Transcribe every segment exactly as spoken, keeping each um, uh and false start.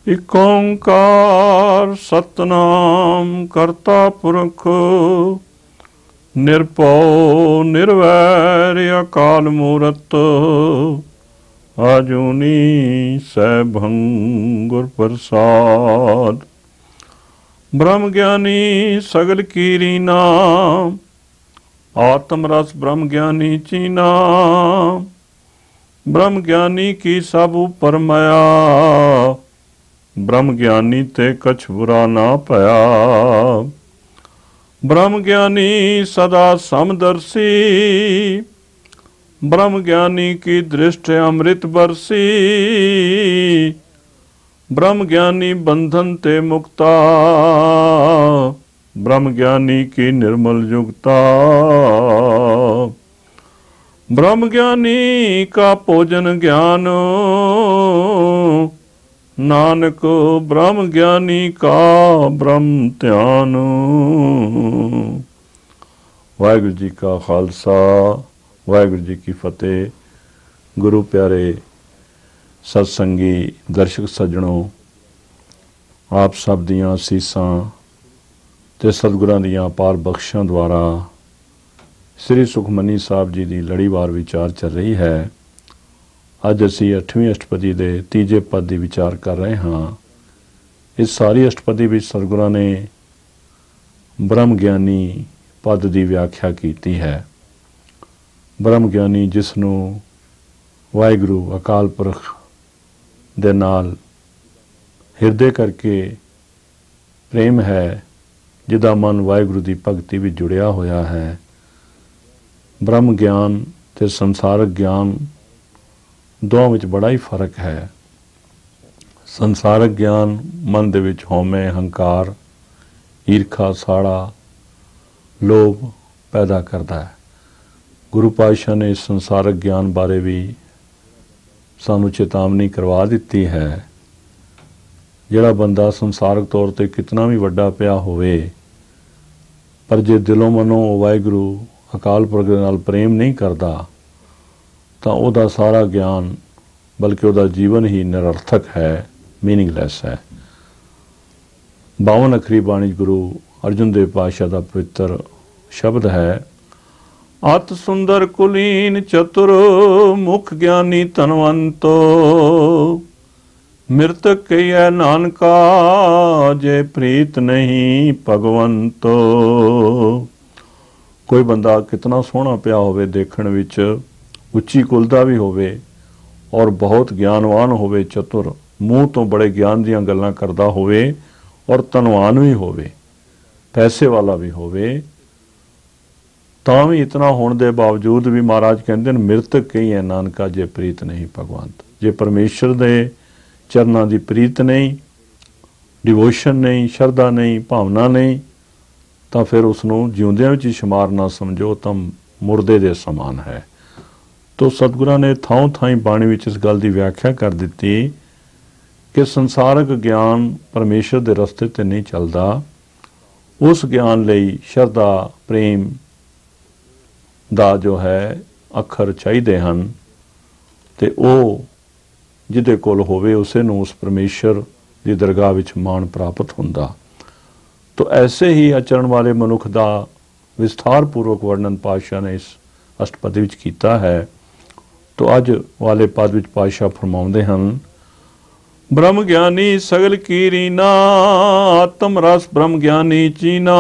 इक ओंकार सतनाम करता पुरख निरभउ निर्वैर अकाल मूरत आजूनी सैभं गुर प्रसाद। ब्रह्म ज्ञानी सगल कीरीना आत्म रस ब्रह्म ज्ञानी चीना। ब्रह्म ज्ञानी की सब उपर माया ब्रह्म ज्ञानी ते कछ बुरा ना पया। ब्रह्म ज्ञानी सदा समदर्शी ब्रह्म ज्ञानी की दृष्टि अमृत बरसी। ब्रह्म ज्ञानी बंधन ते मुक्ता ब्रह्म ज्ञानी की निर्मल युक्ता। ब्रह्म ज्ञानी का भोजन ज्ञान नानक ब्रह्म ज्ञानी का ब्रह्म ध्यान। वाहिगुरू जी का खालसा वाहिगुरू जी की फतेह। गुरु प्यारे सत्संगी दर्शक सज्जणों, आप सब दियां असीसां ते सतगुरां दियां अपार बख्शां द्वारा श्री सुखमनी साहब जी की लड़ीवार विचार चल रही है। अज असी अठवीं अष्टपदी के तीजे पद की विचार कर रहे हाँ। इस सारी अष्टपदी में सतगुरां ने ब्रह्म ज्ञानी पद की व्याख्या की है। ब्रह्म ज्ञानी जिसनों वाहिगुरू अकाल पुरख दे नाल हिरदे करके प्रेम है, जिदा मन वाहिगुरू की भगती भी जुड़िया होया है। ब्रह्म ज्ञान ते संसारक ज्ञान दोवां विच बड़ा ही फर्क है। संसारक ज्ञान मन दे विच हौमे हंकार ईरखा साड़ा लोभ पैदा करता है। गुरु पातशाह ने इस संसारक ज्ञान बारे भी सानू चेतावनी करवा दी है। जिहड़ा बंदा संसारक तौर पर कितना भी वड्डा पिया होवे, पर जे दिलों मनों वाहिगुरू अकाल पुरख दे नाल प्रेम नहीं करता तो उहदा सारा ज्ञान बल्कि उहदा जीवन ही निरर्थक है, मीनिंगलैस है। बावन अखरी बाणी गुरु अर्जुन देव पातशाह का पवित्र शब्द है। अत सुंदर कुलीन चतुर मुख ज्ञानी धनवंतो मृतक कहिए नानका जे प्रीत नहीं भगवंतो। कोई बंदा कितना सोहना पिया होवे, देखण विच उच्ची कुल दा भी होवे और बहुत ज्ञानवान होवे, चतुर मूँह तो बड़े ज्ञान दियां गल्लां करदा होवे और धनवान भी होवे, पैसे वाला भी होवे, तां भी इतना होने के बावजूद भी महाराज कहते हैं मृतक कही है नानका जे प्रीत नहीं भगवंत। जे परमेश्वर दे चरनां दी प्रीत नहीं, डिवोशन नहीं, श्रद्धा नहीं, भावना नहीं, तो फिर उसनों जिउंदियां विच ही शुमार ना समझो, तो मुर्दे दे समान है। तो सतगुरां ने थां थाई बाणी विच इस गल की व्याख्या कर दी कि संसारक ज्ञान परमेश्वर के रस्ते ते नहीं चलता। उस ज्ञान लई श्रद्धा प्रेम दा जो है अखर चाहिए हैं, ते ओ जिहदे कोल होवे उसे नूं उस परमेश्वर की दरगाह विच मान प्राप्त हुंदा। तो ऐसे ही आचरण वाले मनुख का विस्तार पूर्वक वर्णन पातशाह ने इस अष्टपदी विच कीता है। तो अज वाले पद विच पातशाह फरमाउंदे हन, ब्रह्म ज्ञानी सगल कीरीना आत्म रस ब्रह्म ज्ञानी चीना।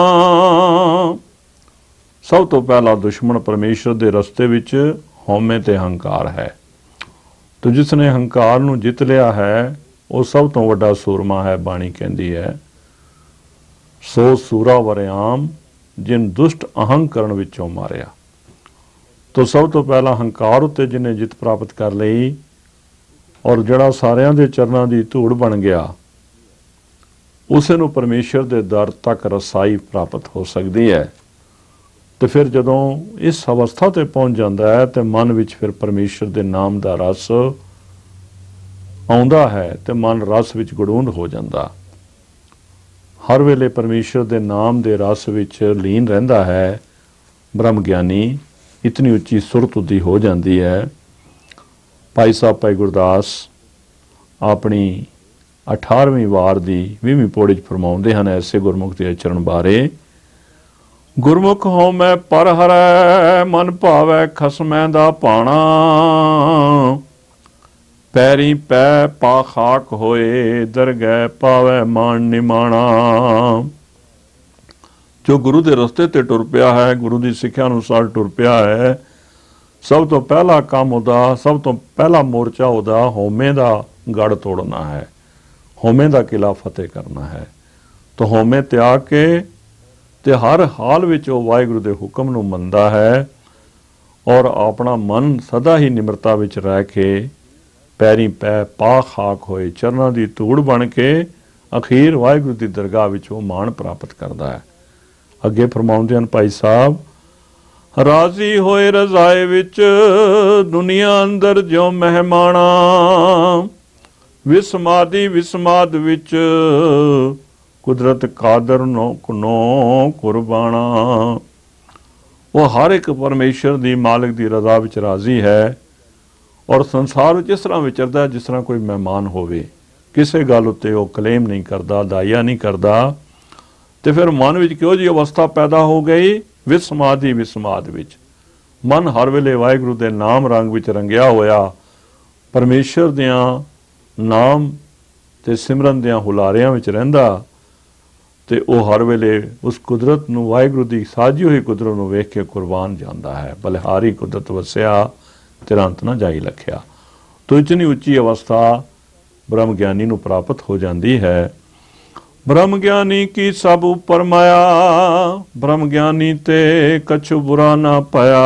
सब तो पहला दुश्मन परमेश्वर के रस्ते विच हौमे ते हंकार है। तो जिसने हंकार नूं जित लिया है वो सब तो वड्डा सूरमा है। बाणी कहती है, सो सूरा वरियाम जिन दुष्ट अहंकरण विचों मारिया। तो सब तो पहला हंकार उत्ते जिन्हें जित प्राप्त कर लई और जड़ा सारियां दे चरनां दी धूड़ बन गया, उसे नूं परमेश्वर दे दर तक रसाई प्राप्त हो सकती है। तो फिर जदों इस अवस्था ते पहुंच जाता है तो मन विच फिर परमेश्वर दे नाम दा रस आउंदा है, तो मन रस विच गड़ूंद हो जाता। हर वेले परमेश्वर दे नाम दे रस विच लीन रहिंदा है। ब्रह्म ज्ञानी इतनी उच्ची सुरत उदी हो जाती है। भाई साहब भाई गुरदास अपनी अठारहवीं वार दी ਵੀਹਵੀਂ पौड़ी च फरमाउंदे हन ऐसे गुरमुख दे आचरण बारे। गुरमुख होमै पर हरै मन भावै खसमै दा पाणा, पैरी पै पा खाक होए दरगह पावै मान निमाणा। जो गुरु के रस्ते ते टुर पिया है, गुरु की सिक्ख्या अनुसार टुर पिया है, सब तो पहला काम उहदा, सब तो पहला मोर्चा उहदा होमे दा गढ़ तोड़ना है, होमे दा किला फतेह करना है। तो होमे त्याग के ते हर हाल विच वो वाहिगुरु दे हुक्म नूं मनदा है और अपना मन सदा ही निमरता विच रह के पैरी पै पा खाक होए चरनां दी धूड़ बन के अखीर वाहिगुरु दी दरगाह विच वो मान प्राप्त करदा है। अगे फरमाउंदे हन भाई साहब, राजी होए रजाए विच दुनिया अंदर जो मेहमाना, विसमादी विसमाद विच कुदरत कादर नो नो कुर्बाना। वो हर एक परमेश्वर दी मालिक दी रजा विच राजी है और संसार विच इस तरह विचरदा जिस तरह कोई मेहमान होवे, किसी गल उत्ते वो क्लेम नहीं करता, दाइया नहीं करता। तो फिर मन विच क्यों जी अवस्था पैदा हो गई? विसमादी विसमाद विच मन हर वेले वाहिगुरु दे नाम रंग विच रंगिया होया, परमेश्वर दियां नाम ते सिमरन दियां हुलारियां विच रहिंदा ते वो हर वेले उस कुदरत नूं वाहिगुरु दी साजी हुई कुदरत नूं वेख के कुर्बान जांदा है। बलिहारी कुदरत वसिया तेरा अंत ना जाई लखिया। तो इतनी उच्ची अवस्था ब्रह्म ज्ञानी नूं प्राप्त हो जाती है। ब्रह्म ज्ञानी की सब उपर माया, ब्रह्म ज्ञानी ते कछु बुरा ना पाया।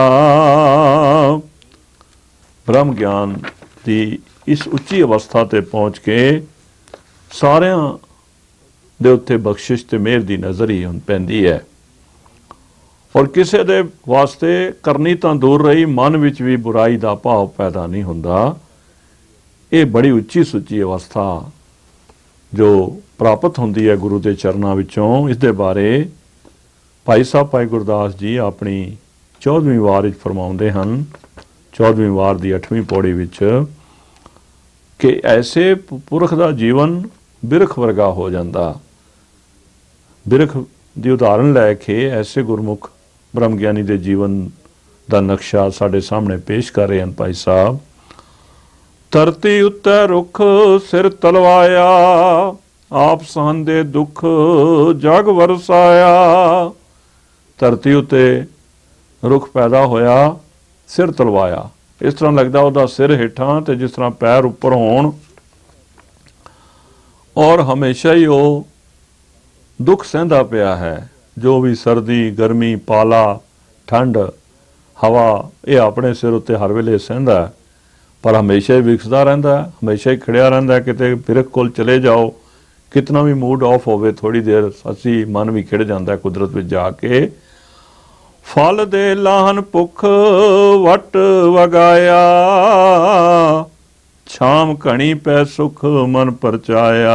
ब्रह्म ज्ञान की इस उच्ची अवस्था ते पहुँच के सारियां दे उत्ते बख्शिश ते मेहर दी नज़र ही हुण पैंदी है और किसी दे वास्ते करनी तां दूर रही, मन विच भी बुराई दा भाव पैदा नहीं हुंदा। ये बड़ी उच्ची सुच्ची अवस्था जो प्राप्त होंदी है गुरु के चरणों विचों। इस दे बारे भाई साहब भाई गुरदास जी अपनी चौदहवीं वार विच फरमाउंदे हन, चौदहवीं वार दी अठवीं पौड़ी विच, कि ऐसे पुरख दा जीवन बिरख वर्गा हो जाता। बिरख की उदाहरण लैके ऐसे गुरमुख ब्रह्म ज्ञानी के जीवन का नक्शा साढ़े सामने पेश कर रहे हैं भाई साहब। धरती उत्ते रुख सिर तलवाया, आप सहंदे दुख जग वरसाया। धरती उत्ते रुख पैदा होया, सिर तलवाया, इस तरह लगता वह सिर हेठां ते जिस तरह पैर उपर होण और हमेशा ही वो दुख सहंदा पिया है। जो भी सर्दी गर्मी पाला ठंड हवा ये अपने सिर उत्ते हर वेले सहंदा है, पर हमेशा ही विकसदा रहिंदा है, हमेशा ही खड़िया रहिंदा है। किते बिरख कोल चले जाओ, कितना भी मूड ऑफ होवे, थोड़ी देर असी मन भी खिड़ जाता है कुदरत विच जाके। फल दे लाहन भुख वट वगाया, छाम घणी पै सुख मन परचाया।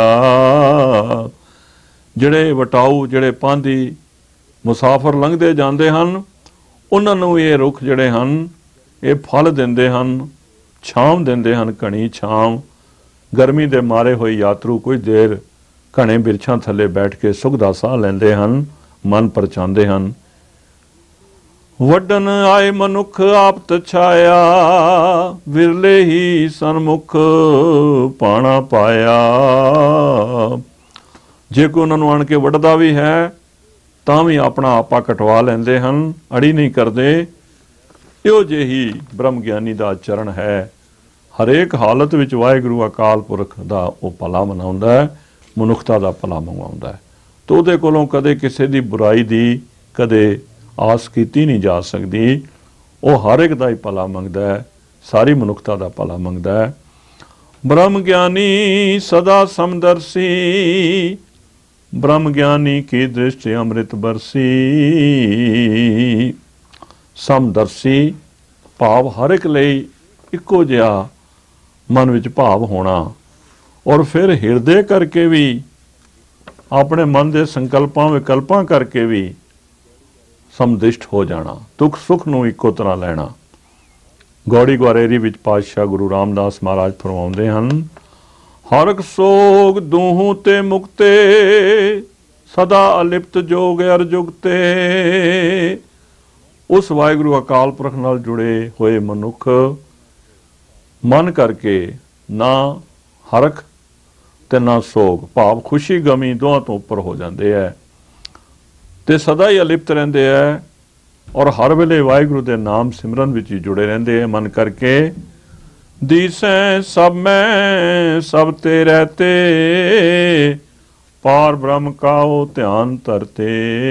ਜਿਹੜੇ ਵਟਾਊ ਜਿਹੜੇ ਪਾਂਧੀ ਮੁਸਾਫਰ ਲੰਘਦੇ ਜਾਂਦੇ ਹਨ, ਉਹਨਾਂ ਨੂੰ ਇਹ ਰੁੱਖ ਜਿਹੜੇ ਹਨ ਇਹ ਫਲ ਦਿੰਦੇ ਹਨ, ਛਾਂ ਦਿੰਦੇ ਹਨ, ਘਣੀ ਛਾਂ। ਗਰਮੀ ਦੇ ਮਾਰੇ ਹੋਏ ਯਾਤਰੂ ਕੁਝ ਦੇਰ ਘਣੇ ਬਿਰਛਾਂ ਥੱਲੇ ਬੈਠ ਕੇ ਸੁਖ ਦਾ ਸਾਹ ਲੈਂਦੇ ਹਨ, ਮਨ ਪਰਚਾਉਂਦੇ ਹਨ। ਵੱਢਣ ਆਏ ਮਨੁੱਖ ਆਪ ਤਛਾਇਆ, ਵਿਰਲੇ ਹੀ ਸਨਮੁਖ ਪਾਣਾ ਪਾਇਆ। जे कोई उन्होंने आण के वढ़दा भी है तां भी अपना आपा कटवा लेंदे हन, अड़ी नहीं करते। इहो जिही ब्रह्म ज्ञानी दा चरण है। हरेक हालत विच वाहिगुरू अकाल पुरख दा वो भला मनाउंदा है, मनुखता दा भला मंगवाउंदा है। तो उहदे कोलों कदे किसी दी बुराई दी कदे आस कीती नहीं जा सकती। वो हर एक दा ही भला मंगदा है, सारी मनुखता दा भला मंगदा है। ब्रह्म ज्ञानी सदा समदर्शी, ब्रह्म ज्ञानी की दृष्टि अमृत बरसी। समदर्शी भाव हर एक लई इक्को जिहा मन विच भाव होना और फिर हिरदे करके भी अपने मन के संकल्पां विकल्पां करके भी समदिष्ट हो जाना, दुख सुख नूं इक्को तरह लैना। गौड़ी ग्वारेरी विच पातशाह गुरु रामदास महाराज फरमाउंदे हन, हरक सोग दूहू ते मुक्ते सदा अलिप्त जोग अर जुगते। उस वाहिगुरु अकाल पुरख नाल जुड़े होए मनुख मन करके ना हरख ते ना सोग भाव खुशी गमी दोहां तो उपर हो जाते हैं ते सदा ही अलिप्त रहते हैं और हर वेले वाहिगुरु के नाम सिमरन विच ही जुड़े रहते हैं मन करके। दिसै सब मैं सब ते रहते पार ब्रह्म का ओ ध्यान धरते।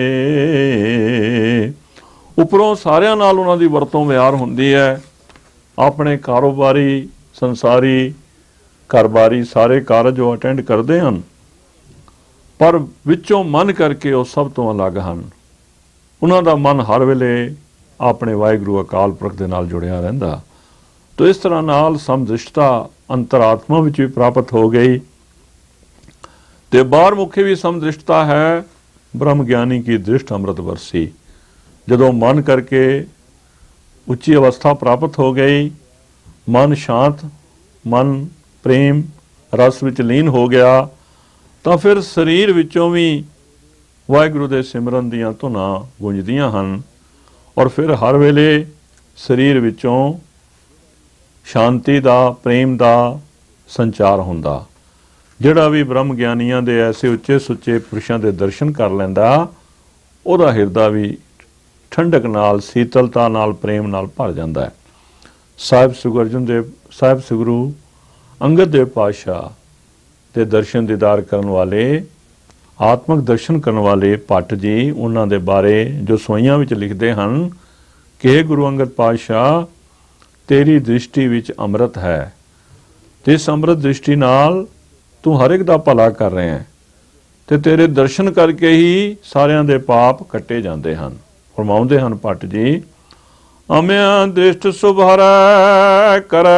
उपरों सारिਆਂ ਨਾਲ ਉਹਨਾਂ ਦੀ ਵਰਤੋਂ ਵਿਹਾਰ ਹੁੰਦੀ ਹੈ, ਆਪਣੇ ਕਾਰੋਬਾਰੀ ਸੰਸਾਰੀ ਘਰਬਾਰੀ ਸਾਰੇ ਕਾਰਜ ਉਹ ਅਟੈਂਡ ਕਰਦੇ ਹਨ, ਪਰ ਵਿੱਚੋਂ ਮਨ ਕਰਕੇ ਉਹ ਸਭ ਤੋਂ ਅਲੱਗ ਹਨ। ਉਹਨਾਂ ਦਾ ਮਨ ਹਰ ਵੇਲੇ ਆਪਣੇ ਵਾਹਿਗੁਰੂ ਅਕਾਲ ਪੁਰਖ ਦੇ ਨਾਲ ਜੁੜਿਆ ਰਹਿੰਦਾ। तो इस तरह नाल समदृष्टता अंतरात्मा विच भी प्राप्त हो गई ते बाहर मुखी भी समदृष्टता है। ब्रह्म ज्ञानी की दृष्ट अमृत वर्षी, जदों मन करके उच्ची अवस्था प्राप्त हो गई, मन शांत, मन प्रेम रस विच लीन हो गया, तो फिर शरीर विचों भी वाहिगुरु दे सिमरन दियां धुनां गूंजदियां हन और फिर हर वेले शरीर विचों शांति का प्रेम का संचार होंदा। जिहड़ा भी ब्रह्म ज्ञानियां दे ऐसे उच्चे सुच्चे पुरुषों के दर्शन कर लैंदा, उहदा हिरदा भी ठंडक नाल शीतलता नाल प्रेम नाल भर जाता है। साहिब सतगुरु अर्जन देव साहिब सतगुरु अंगद देव पातशाह के दर्शन दीदार करने वाले आत्मक दर्शन करने वाले भट्ट जी उन्हां दे बारे जो सोइयां विच लिखते हैं कि गुरु अंगद पातशाह तेरी दृष्टि विच अमृत है ते इस अमृत दृष्टि नाल तू हर एक दा भला कर रहे हैं ते तेरे दर्शन करके ही सारियां दे पाप कट्टे जाते हैं। फरमाउंदे हन भट्ट जी, अम्या दृष्ट शुभ हरै करै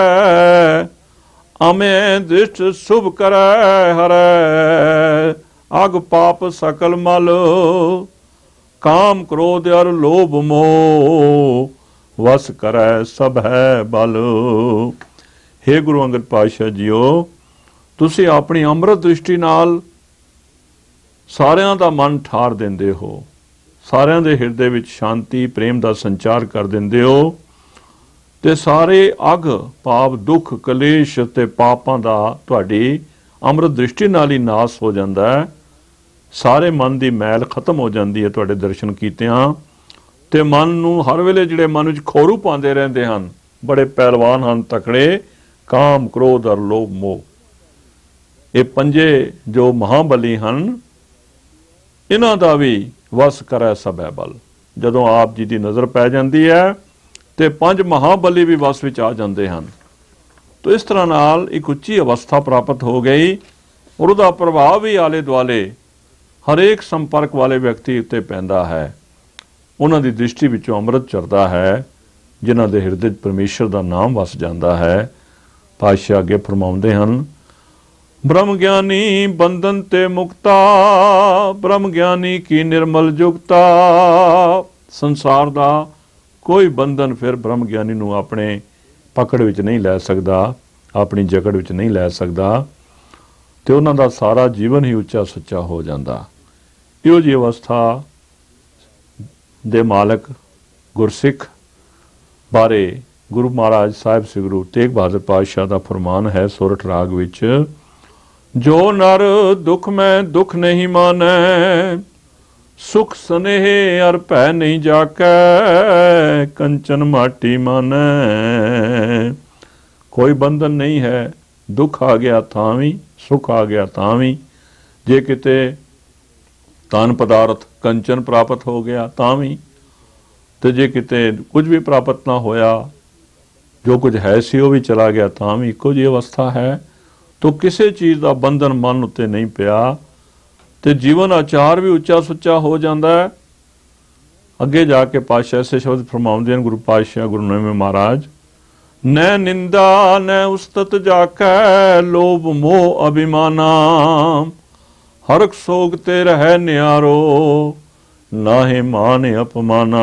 अम्या दृष्ट शुभ करै हरै अग पाप सकल मल काम क्रोध अर लोभ मोह वस करै सब है बल। हे गुरु अंगद पातशाह जीओ, तुसी अपनी अमृत दृष्टि नाल सारियां दा मन ठार दिंदे हो, सारियां दे हिरदे विच शांति प्रेम दा संचार कर दिंदे हो ते सारे अग पाप दुख कलेश ते पापां दा तुहाडी अमृत दृष्टि नाल ही नाश हो जांदा है। सारे मन दी मैल खत्म हो जाती है तुहाडे दर्शन कीतियां ते मन नूं हर वेले जिहड़े मन विच खोरू पांदे रहिंदे हन, बड़े पहलवान हन तकड़े, काम क्रोध और लोभ मोह, ये पंजे जो महाबली हन, इन्हां दा भी वस करै सब है बल। जदों आप जी की नज़र पै जाती है तो पंज महाबली भी वस विच आ जाते हैं। तो इस तरह नाल एक उच्ची अवस्था प्राप्त हो गई और उसका प्रभाव भी आले दुआले हरेक संपर्क वाले व्यक्ति उत्ते पैंदा है। उन्हां दी दृष्टि विचों अमृत चरदा है, जिन्हां दे हिरदे परमेश्वर दा नाम वस जांदा है। पातशाह अगे फरमाउंदे हन, ब्रह्म ज्ञानी बंधन ते मुक्ता ब्रह्म ज्ञानी की निर्मल जुगता। संसार दा कोई बंधन फिर ब्रह्म ज्ञानी नूं अपने पकड़ विच नहीं लै सकदा, अपनी जकड़ विच नहीं लै सकदा ते उन्हां दा सारा जीवन ही उच्चा सच्चा हो जांदा। इहो जी अवस्था दे मालक गुरसिख बारे गुरु महाराज साहिब श्री गुरु तेग बहादुर पातशाह का फरमान है सोरठ राग विच, जो नर दुख में दुख नहीं मानै सुख स्नेह अर भै नहीं जाकै कंचन माटी मानै। कोई बंधन नहीं है, दुख आ गया तां भी सुख आ गया तां भी, जे किते धन पदार्थ कंचन प्राप्त हो गया तां भी, तो जे किते कुछ भी प्राप्त ना होया, जो कुछ है सी वो भी चला गया तां भी इक्को जी अवस्था है। तो किसी चीज़ का बंधन मन उत्ते नहीं पिया तो जीवन आचार भी उच्चा सुच्चा हो जाता है। अगे जाके पातशाह ऐसे शब्द फरमाउंदे हैं गुरु पातशाह गुरु नवें महाराज, न निंदा न उस्तत जाकै लोभ मोह अभिमाना हरक सोग ते रह न्यारो नाहे मान अपमाना।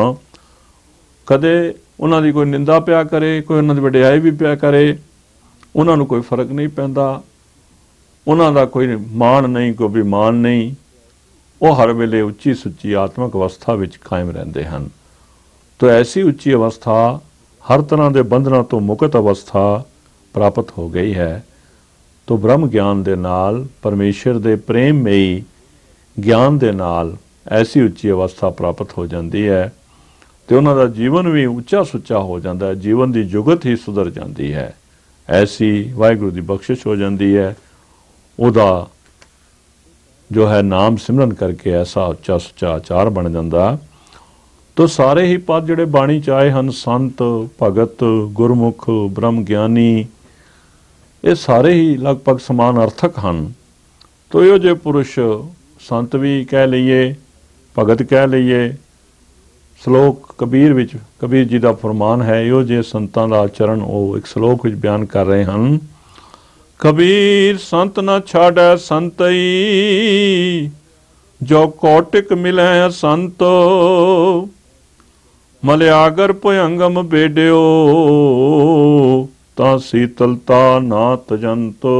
कदे उन्हां दी कोई निंदा पिया करे, कोई उन्हां दी वडियाई भी पिया करे, ਉਹਨਾਂ ਨੂੰ ਕੋਈ ਫਰਕ ਨਹੀਂ ਪੈਂਦਾ, ਉਹਨਾਂ ਦਾ ਕੋਈ ਮਾਣ ਨਹੀਂ, ਕੋਈ ਅਭਿਮਾਨ ਨਹੀਂ। ਉਹ ਹਰ ਵੇਲੇ ਉੱਚੀ ਸੁੱਚੀ ਆਤਮਿਕ ਅਵਸਥਾ ਵਿੱਚ ਕਾਇਮ ਰਹਿੰਦੇ ਹਨ। तो ऐसी उच्ची अवस्था, हर तरह के बंधनों तो मुक्त अवस्था प्राप्त हो गई है। तो ब्रह्म ज्ञान दे नाल, परमेश्वर दे प्रेममयी ज्ञान दे नाल ऐसी उच्ची अवस्था प्राप्त हो जाती है। तो उन्हों का जीवन भी उच्चा सुच्चा हो जाता है, जीवन की जुगत ही सुधर जाती है। ऐसी वाहिगुरू की बख्शिश हो जाती है। उदा जो है नाम सिमरन करके ऐसा उच्चा सुच्चा आचार बन जाता। तो सारे ही पद जिहड़े बाणी च आए हैं, संत, भगत, गुरमुख, ब्रह्म ज्ञानी, ये सारे ही लगभग समान अर्थक हैं। तो इहो जे पुरुष संत भी कह लीए, भगत कह लीए, श्लोक कबीर विच कबीर जी का फरमान है, इहो जे संतां दा आचरण वो एक श्लोक विच बयान कर रहे हैं। कबीर संत न छाड़ै संतई, जो कौटिक मिलै संतो, मलयागर भुयंगम बेडियो, ता शीतलता ना तजंतो।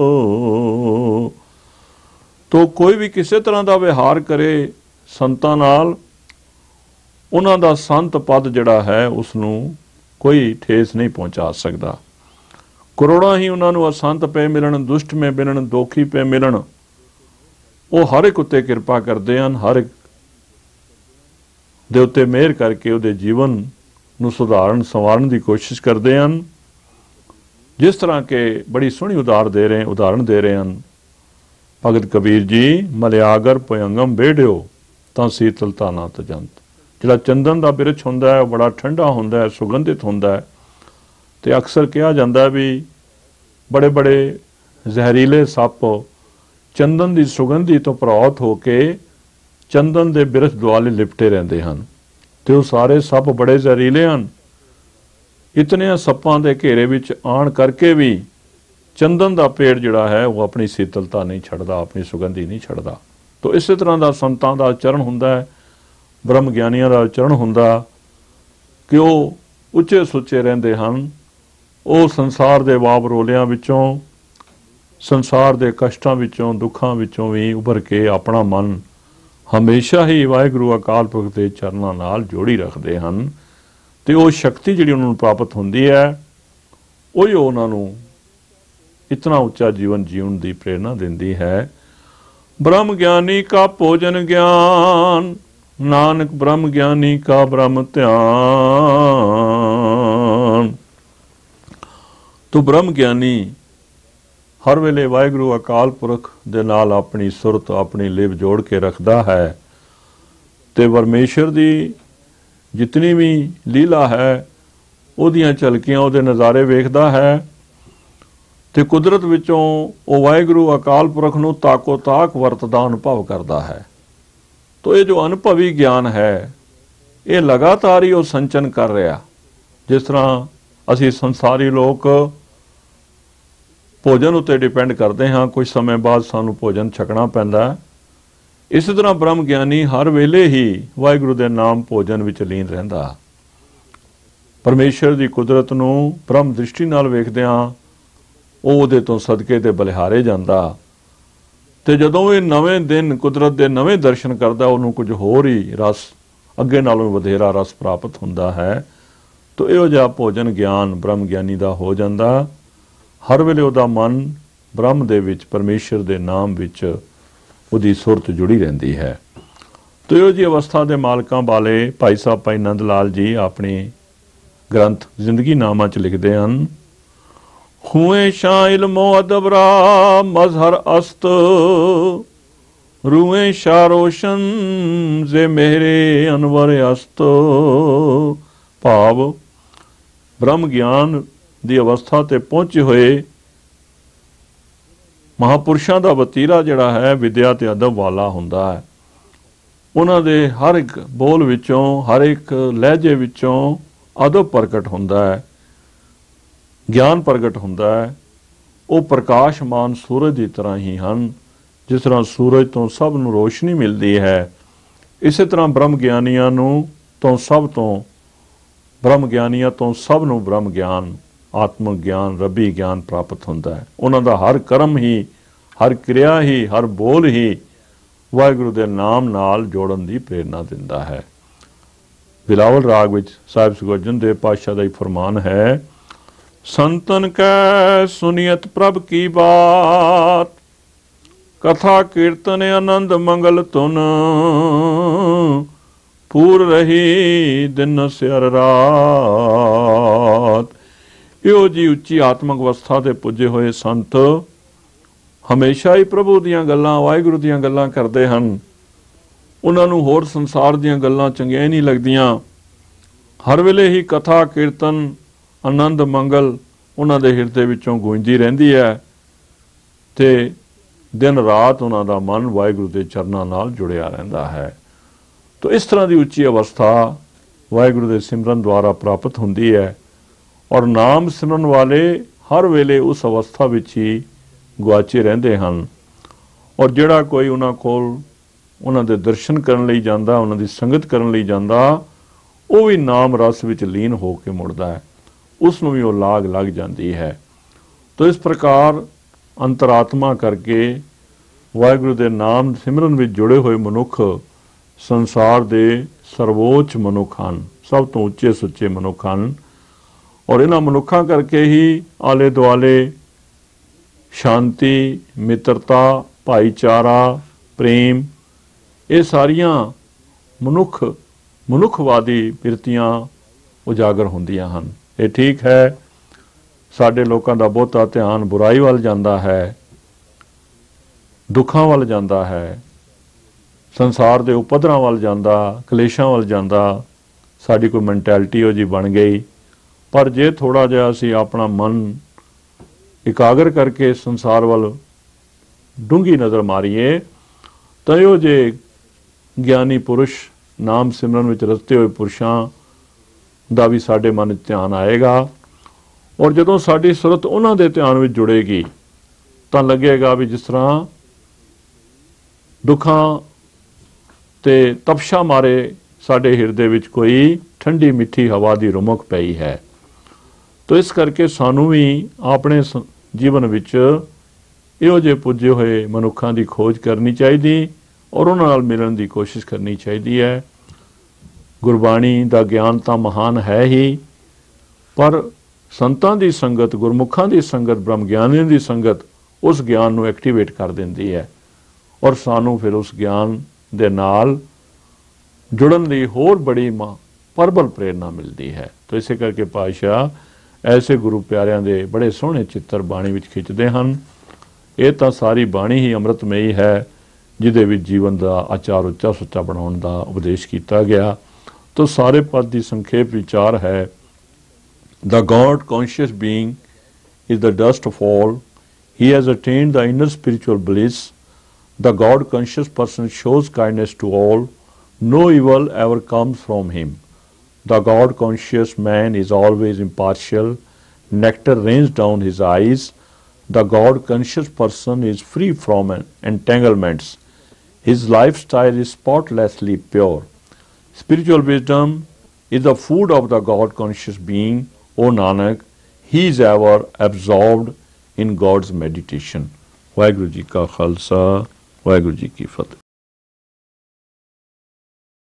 तो कोई भी किसी तरह का व्यवहार करे संतां नाल, उन्हां दा संत पद जिहड़ा है उसनूं कोई ठेस नहीं पहुँचा सकता। करोड़ां ही उन्हां नूं असंत पे मिलन, दुष्ट में मिलन, दोखी पे मिलन, वो हर एक उत्ते किरपा करते हैं, हर एक दे उत्ते मेहर करके उहदे जीवन नूं सुधारन संवारन की कोशिश करते हैं। जिस तरह के बड़ी सोहनी उदार दे रहे उदाहरण दे रहे हैं भगत कबीर जी, मलयागर भुयंगम बेड़ियो, तां शीतलता ना तजंत। जिहड़ा चंदन का बिरछ हुंदा है बड़ा ठंडा हुंदा है, सुगंधित हुंदा है। तो अक्सर कहा जाता है भी बड़े बड़े जहरीले सप चंदन की सुगंधी तो प्रभावित होके चंदन के बिरछ दुआले लिपटे रहते हैं। तो वो सारे सप बड़े जहरीले हैं। इतने सप्पां के घेरे विच आण करके भी चंदन का पेड़ जिहड़ा है वो अपनी शीतलता नहीं छड्डदा, अपनी सुगंधी नहीं छड्डदा। तो इस तरह का संतां का आचरण हुंदा है, ब्रह्म ज्ञानियों का आचरण हुंदा कि वो उच्चे सुच्चे रहिंदे हन। वो संसार के वाब रोलियां विचों, संसार के कष्टां विचों, दुखां विचों भी उभर के अपना मन हमेशा ही वाहिगुरू अकाल पुरख के चरणों नाल जोड़ी रखते हैं। तो वो शक्ति जिहड़ी उन्होंने प्राप्त होंदी है, वही उन्होंने इतना उच्चा जीवन जीवन की प्रेरणा देती है। ब्रह्म ज्ञानी का भोजन ज्ञान, नानक ब्रह्म ज्ञानी का ब्रह्म ध्यान। तो ब्रह्म ज्ञानी हर वेले वाहिगुरू अकाल पुरख दे नाल अपनी सुरत अपनी लिव जोड़ के रखता है। तो परमेश्वर की जितनी भी लीला है उहदियां झलकियां उहदे नज़ारे वेखदा है। तो कुदरत विचों वो वाहिगुरू अकाल पुरख नूं ताको ताक वरतदा अनुभव करता है। तो ये जो अनुभवी ज्ञान है ये लगातार ही वो संचन कर रहा। जिस तरह असी संसारी लोग भोजन उत्ते डिपेंड करते हाँ, कुछ समय बाद सानू भोजन छकना पैंदा है। इस तरह ब्रह्म ज्ञानी हर वेले ही वाहिगुरू दे नाम भोजन विच लीन रहिंदा। परमेश्वर की कुदरत नूं ब्रह्म दृष्टि नाल वेखदिआं ਉਹ ਉਹਦੇ ਤੋਂ ਸਦਕੇ ਤੇ ਬਲਿਹਾਰੇ ਜਾਂਦਾ। ਤੇ ਜਦੋਂ ਇਹ ਨਵੇਂ ਦਿਨ ਕੁਦਰਤ ਦੇ ਨਵੇਂ ਦਰਸ਼ਨ ਕਰਦਾ ਉਹਨੂੰ ਕੁਝ ਹੋਰ ਹੀ ਰਸ ਅੱਗੇ ਨਾਲੋਂ ਵਧੇਰਾ ਰਸ ਪ੍ਰਾਪਤ ਹੁੰਦਾ ਹੈ। ਤੋ ਇਹੋ ਜਿਹਾ ਭੋਜਨ ਗਿਆਨ ਬ੍ਰਹਮ ਗਿਆਨੀ ਦਾ ਹੋ ਜਾਂਦਾ। ਹਰ ਵੇਲੇ ਉਹਦਾ ਮਨ ਬ੍ਰਹਮ ਦੇ ਵਿੱਚ ਪਰਮੇਸ਼ਰ ਦੇ ਨਾਮ ਵਿੱਚ ਉਹਦੀ ਸੁਰਤ ਜੁੜੀ ਰਹਿੰਦੀ ਹੈ। ਤੋ ਇਹੋ ਜਿਹੀ ਅਵਸਥਾ ਦੇ ਮਾਲਕਾਂ ਵਾਲੇ ਭਾਈ ਸਾਹਿਬ ਭਾਈ ਨੰਦ ਲਾਲ ਜੀ ਆਪਣੇ ਗ੍ਰੰਥ ਜ਼ਿੰਦਗੀ ਨਾਮਾ 'ਚ ਲਿਖਦੇ ਹਨ। हुए शाह इल्मो अदबरा मजहर अस्त रूए शाह रोशन जे मेरे अनवर अस्त। भाव ब्रह्म ज्ञान की अवस्था ते पहुंचे हुए महापुरुषों का वतीरा जिहड़ा है विद्या ते अदब वाला हुंदा है। उन्हां दे हर एक बोल विचों हर एक लहजे विचों अदब प्रगट हुंदा है, ज्ञान प्रगट होंदा है। वो प्रकाशमान सूरज की तरह ही हैं। जिस तरह सूरज तो सब नूं रोशनी मिलती है, इस तरह ब्रह्म ज्ञानियां नूं तो सब तो ब्रह्म ज्ञानियां तो सब नूं ब्रह्म ज्ञान ਆਤਮਿਕ ਗਿਆਨ, ਰੱਬੀ ਗਿਆਨ ਪ੍ਰਾਪਤ ਹੁੰਦਾ ਹੈ। ਉਹਨਾਂ ਦਾ ਹਰ ਕਰਮ ਹੀ, ਹਰ ਕਿਰਿਆ ਹੀ, ਹਰ ਬੋਲ ਹੀ ਵਾਹਿਗੁਰੂ ਦੇ ਨਾਮ ਨਾਲ ਜੋੜਨ ਦੀ ਪ੍ਰੇਰਨਾ ਦਿੰਦਾ ਹੈ। ਬਿਲਾਵਲ ਰਾਗ ਵਿੱਚ ਸਾਹਿਬ ਸ੍ਰੀ ਗੁਰੂ ਅਰਜਨ ਦੇਵ ਪਾਤਸ਼ਾਹ ਦਾ ਹੀ ਫਰਮਾਨ ਹੈ, ਸੰਤਨ ਕੈ ਸੁਨੀਅਤ ਪ੍ਰਭ ਕੀ ਬਾਤ, ਕਥਾ ਕੀਰਤਨ ਆਨੰਦ ਮੰਗਲ ਧੁਨ, ਪੂਰ ਰਹੀ ਦਿਨ ਸਿਰ ਰਾਤ। ਇਹੋ ਜੀ ਉੱਚੀ ਆਤਮਿਕ ਅਵਸਥਾ ਦੇ ਪੁੱਜੇ ਹੋਏ ਸੰਤ ਹਮੇਸ਼ਾ ਹੀ ਪ੍ਰਭੂ ਦੀਆਂ ਗੱਲਾਂ, ਵਾਹਿਗੁਰੂ ਦੀਆਂ ਗੱਲਾਂ ਕਰਦੇ ਹਨ। ਉਹਨਾਂ ਨੂੰ ਹੋਰ ਸੰਸਾਰ ਦੀਆਂ ਗੱਲਾਂ ਚੰਗੀਆਂ ਨਹੀਂ ਲੱਗਦੀਆਂ। ਹਰ ਵੇਲੇ ਹੀ ਕਥਾ ਕੀਰਤਨ ਆਨੰਦ ਮੰਗਲ ਉਹਨਾਂ ਦੇ ਹਿਰਦੇ ਵਿੱਚੋਂ ਗੂੰਜਦੀ ਰਹਿੰਦੀ ਹੈ ਅਤੇ ਦਿਨ ਰਾਤ ਉਹਨਾਂ ਦਾ ਮਨ ਵਾਹਿਗੁਰੂ ਦੇ ਚਰਨਾਂ ਨਾਲ ਜੁੜਿਆ ਰਹਿੰਦਾ ਹੈ। ਤੋ ਇਸ ਤਰ੍ਹਾਂ ਦੀ ਉੱਚੀ ਅਵਸਥਾ ਵਾਹਿਗੁਰੂ ਦੇ ਸਿਮਰਨ ਦੁਆਰਾ ਪ੍ਰਾਪਤ ਹੁੰਦੀ ਹੈ ਔਰ ਨਾਮ ਸਿਮਰਨ ਵਾਲੇ ਹਰ ਵੇਲੇ ਉਸ ਅਵਸਥਾ ਵਿੱਚ ਹੀ ਗੁਆਚੇ ਰਹਿੰਦੇ ਹਨ। ਔਰ ਜਿਹੜਾ ਕੋਈ ਉਹਨਾਂ ਕੋਲ ਉਹਨਾਂ ਦੇ ਦਰਸ਼ਨ ਕਰਨ ਲਈ ਜਾਂਦਾ, ਉਹਨਾਂ ਦੀ ਸੰਗਤ ਕਰਨ ਲਈ ਜਾਂਦਾ, ਉਹ ਵੀ ਨਾਮ ਰਸ ਵਿੱਚ ਲੀਨ ਹੋ ਕੇ ਮੁੜਦਾ ਹੈ, ਉਸ ਨੂੰ ਵੀ ਉਹ ਲਾਗ ਲੱਗ ਜਾਂਦੀ ਹੈ। ਤੋ ਇਸ ਪ੍ਰਕਾਰ ਅੰਤਰਾਤਮਾ ਕਰਕੇ ਵਾਹਿਗੁਰੂ ਦੇ ਨਾਮ ਸਿਮਰਨ ਵਿੱਚ ਜੁੜੇ ਹੋਏ ਮਨੁੱਖ ਸੰਸਾਰ ਦੇ ਸਰਵੋੱਚ ਮਨੁੱਖ ਹਨ, ਸਭ ਤੋਂ ਉੱਚੇ ਸੁੱਚੇ ਮਨੁੱਖ ਹਨ। ਔਰ ਇਹਨਾਂ ਮਨੁੱਖਾਂ ਕਰਕੇ ਹੀ ਆਲੇ ਦੁਆਲੇ ਸ਼ਾਂਤੀ, ਮਿੱਤਰਤਾ, ਭਾਈਚਾਰਾ, ਪ੍ਰੇਮ, ਇਹ ਸਾਰੀਆਂ ਮਨੁੱਖ ਮਨੁੱਖਵਾਦੀ ਬਿਰਤੀਆਂ ਉਜਾਗਰ ਹੁੰਦੀਆਂ ਹਨ। ਇਹ ਠੀਕ ਹੈ, ਸਾਡੇ ਲੋਕਾਂ ਦਾ ਬਹੁਤਾ ਧਿਆਨ ਬੁਰਾਈ ਵੱਲ ਜਾਂਦਾ ਹੈ, ਦੁੱਖਾਂ ਵੱਲ ਜਾਂਦਾ ਹੈ, ਸੰਸਾਰ ਦੇ ਉਪੱਧਰਾਂ ਵੱਲ ਜਾਂਦਾ, ਕਲੇਸ਼ਾਂ ਵੱਲ ਜਾਂਦਾ। ਸਾਡੀ ਕੋਈ ਮੈਂਟੈਲਿਟੀ ਉਹ ਜੀ ਬਣ ਗਈ। ਪਰ ਜੇ ਥੋੜ੍ਹਾ ਜਿਹਾ ਅਸੀਂ ਆਪਣਾ ਮਨ ਇਕਾਗਰ ਕਰਕੇ ਸੰਸਾਰ ਵੱਲ ਡੂੰਘੀ ਨਜ਼ਰ ਮਾਰੀਏ ਤਾਂ ਇਹੋ ਜਿਹੇ ਗਿਆਨੀ ਪੁਰਸ਼, ਨਾਮ ਸਿਮਰਨ ਵਿੱਚ ਰਚੇ ਹੋਏ ਪੁਰਸ਼ਾਂ ਦਾ ਵੀ ਸਾਡੇ ਮਨ 'ਚ ਧਿਆਨ ਆਏਗਾ। ਔਰ ਜਦੋਂ ਸਾਡੀ ਸੁਰਤ ਉਹਨਾਂ ਦੇ ਧਿਆਨ ਵਿੱਚ ਜੁੜੇਗੀ ਤਾਂ ਲੱਗੇਗਾ ਵੀ ਜਿਸ ਤਰ੍ਹਾਂ ਦੁੱਖਾਂ ਤੇ ਤਪਸ਼ਾਂ ਮਾਰੇ ਸਾਡੇ ਹਿਰਦੇ ਵਿੱਚ ਕੋਈ ਠੰਡੀ ਮਿੱਠੀ ਹਵਾ ਦੀ ਰੁਮਕ ਪਈ ਹੈ। ਤੋ ਇਸ ਕਰਕੇ ਸਾਨੂੰ ਵੀ ਆਪਣੇ ਜੀਵਨ ਵਿੱਚ ਇਹੋ ਜਿਹੇ ਪੁੱਜੇ ਹੋਏ ਮਨੁੱਖਾਂ ਦੀ ਖੋਜ ਕਰਨੀ ਚਾਹੀਦੀ ਔਰ ਉਹਨਾਂ ਨਾਲ ਮਿਲਣ ਦੀ ਕੋਸ਼ਿਸ਼ ਕਰਨੀ ਚਾਹੀਦੀ ਹੈ। ਗੁਰਬਾਣੀ ਦਾ ਗਿਆਨ ਤਾਂ ਮਹਾਨ ਹੈ ਹੀ, ਪਰ ਸੰਤਾਂ ਦੀ ਸੰਗਤ, ਗੁਰਮੁਖਾਂ ਦੀ ਸੰਗਤ, ਬ੍ਰਹਮ ਗਿਆਨੀਆਂ ਦੀ ਸੰਗਤ ਉਸ ਗਿਆਨ ਨੂੰ ਐਕਟੀਵੇਟ ਕਰ ਦਿੰਦੀ ਹੈ ਔਰ ਸਾਨੂੰ ਫਿਰ ਉਸ ਗਿਆਨ ਦੇ ਨਾਲ ਜੁੜਨ ਦੀ ਹੋਰ ਬੜੀ ਮਾਂ ਪ੍ਰਬਲ ਪ੍ਰੇਰਨਾ ਮਿਲਦੀ ਹੈ। ਤੋ ਇਸੇ ਕਰਕੇ ਪਾਤਸ਼ਾਹ ਐਸੇ ਗੁਰੂ ਪਿਆਰਿਆਂ ਦੇ ਬੜੇ ਸੋਹਣੇ ਚਿੱਤਰ ਬਾਣੀ ਵਿੱਚ ਖਿੱਚਦੇ ਹਨ। ਇਹ ਤਾਂ ਸਾਰੀ ਬਾਣੀ ਹੀ ਅੰਮ੍ਰਿਤਮਈ ਹੈ, ਜਿਹਦੇ ਵਿੱਚ ਜੀਵਨ ਦਾ ਆਚਾਰ ਉੱਚਾ ਸੁੱਚਾ ਬਣਾਉਣ ਦਾ ਉਪਦੇਸ਼ ਕੀਤਾ ਗਿਆ। ਤੋ ਸਾਰੇ ਪਦ ਦੀ ਸੰਖੇਪ ਵਿਚਾਰ ਹੈ, The God conscious being is the dust of all. He has attained the inner spiritual bliss. The God conscious person shows kindness to all. No evil ever comes from him. The God conscious man is always impartial. Nectar rains down his eyes. The God conscious person is free from entanglements. His lifestyle is spotlessly pure. Spiritual wisdom is the food of the God conscious being. O Nanak, he is ever absorbed in God's meditation. Waheguru ji ਕਾ ਖਾਲਸਾ, ਵਾਹਿਗੁਰੂ ਜੀ ਕੀ ਫਤਿਹ।